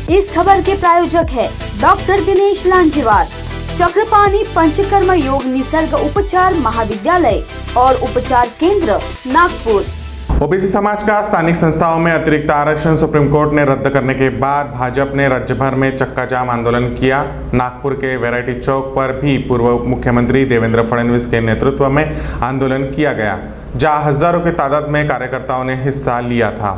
इस खबर के प्रायोजक है डॉक्टर दिनेश लांजेवार, चक्रपाणी पंचकर्म योग निसर्ग उपचार महाविद्यालय और उपचार केंद्र, नागपुर। ओबीसी समाज का स्थानिक संस्थाओं में अतिरिक्त आरक्षण सुप्रीम कोर्ट ने रद्द करने के बाद भाजपा ने राज्य भर में चक्का जाम आंदोलन किया। नागपुर के वैरायटी चौक पर भी पूर्व मुख्यमंत्री देवेंद्र फडणवीस के नेतृत्व में आंदोलन किया गया, जहां हजारों की तादाद में कार्यकर्ताओं ने हिस्सा लिया था।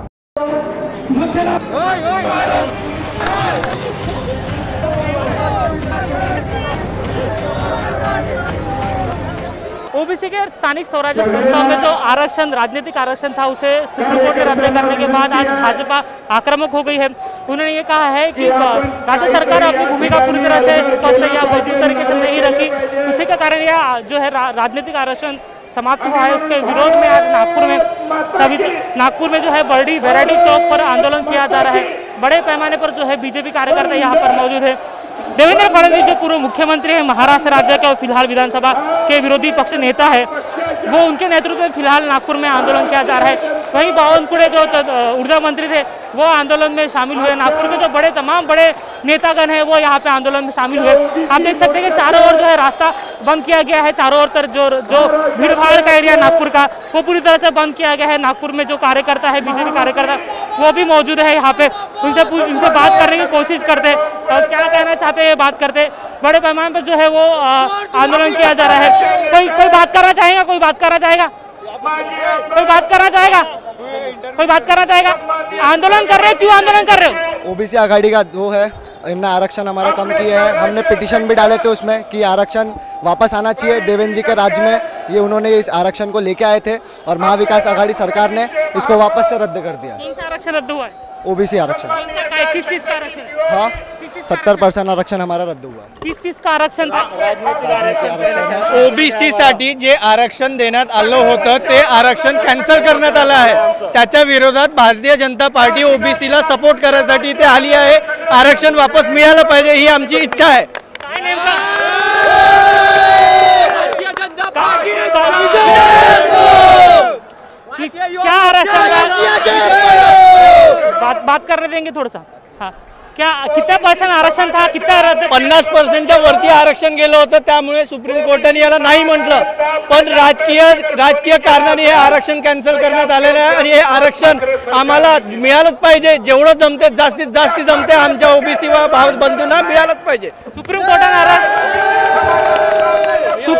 ओबीसी के स्थानिक स्वराज्य संस्थाओं में जो आरक्षण, राजनीतिक आरक्षण था, उसे सुप्रीम कोर्ट ने रद्द करने के बाद आज भाजपा आक्रामक हो गई है। उन्होंने ये कहा है कि राज्य सरकार अपनी भूमिका पूरी तरह से स्पष्ट या मजबूत तरीके से नहीं रखी, उसी के कारण यह जो है राजनीतिक आरक्षण समाप्त हुआ है। उसके विरोध में आज नागपुर में जो है बड़ी वैरायटी चौक पर आंदोलन किया जा रहा है। बड़े पैमाने पर जो है बीजेपी कार्यकर्ता यहाँ पर मौजूद है। देवेंद्र फडणवीस जो पूर्व मुख्यमंत्री है महाराष्ट्र राज्य के और फिलहाल विधानसभा के विरोधी पक्ष नेता है, वो उनके नेतृत्व में फिलहाल नागपुर में आंदोलन किया जा रहा है। वहीं बावनकुळे जो ऊर्जा मंत्री थे वो आंदोलन में शामिल हुए। नागपुर के जो तमाम बड़े नेतागण हैं वो यहाँ पे आंदोलन में शामिल हुए। आप देख सकते हैं कि चारों ओर जो है रास्ता बंद किया गया है। चारों ओर जो भीड़ भाड़ का एरिया नागपुर का वो पूरी तरह से बंद किया गया है। नागपुर में जो कार्यकर्ता है, बीजेपी कार्यकर्ता, वो भी मौजूद है यहाँ पे। उनसे बात करने की कोशिश करते और क्या कहना चाहते हैं बात करते। बड़े पैमाने पर जो है वो आंदोलन किया जा रहा है। कोई बात करना चाहेगा? कोई बात करना चाहेगा? कोई बात करना चाहेगा? कोई बात करना चाहेगा? आंदोलन कर रहे हो, क्यों आंदोलन कर रहे हो? ओबीसी आघाड़ी का वो है, इनने आरक्षण हमारा कम किया है। हमने पिटीशन भी डाले थे उसमें कि आरक्षण वापस आना चाहिए। देवेंद्र जी के राज्य में ये उन्होंने इस आरक्षण को लेके आए थे और महाविकास आघाड़ी सरकार ने इसको वापस से रद्द कर दिया। कौन सा आरक्षण रद्द हुआ है? ओबीसी आरक्षण। किस चीज का आरक्षण? हाँ, 70% आरक्षण हमारा रद्द हुआ। किस चीज का आरक्षण था? आरक्षण है। ओबीसी साठी जे आरक्षण देण्यात आलं होतं ते आरक्षण कॅन्सल करण्यात आलं आहे। त्याच्या विरोधात भारतीय जनता पार्टी ओबीसीला सपोर्ट करण्यासाठी इथे आली आहे। आरक्षण वापस मिळालं पाहिजे ही आमची इच्छा आहे। काय नेमका क्या आरक्षण? बात करने देंगे थोड़ा सा। हाँ, क्या कितना % आरक्षण था? कितना रद्द? 50%च्या वरती आरक्षण गेलं होतं, त्यामुळे सुप्रीम कोर्टाने याला नाही म्हटलं। पण राजकीय कारणाने हे आरक्षण कॅन्सल करण्यात आलेलं आहे आणि हे आरक्षण आम्हाला मिळालंच पाहिजे। जेवढं जमते जास्तीत जास्त जमते आमच्या ओबीसी भाव बंधूंना मिळालंच पाहिजे।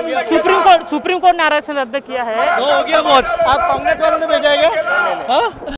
सुप्रीम कोर्ट ने आरक्षण रद्द किया है। हो गया बहुत। आप कांग्रेस वालों ने भेजा है क्या?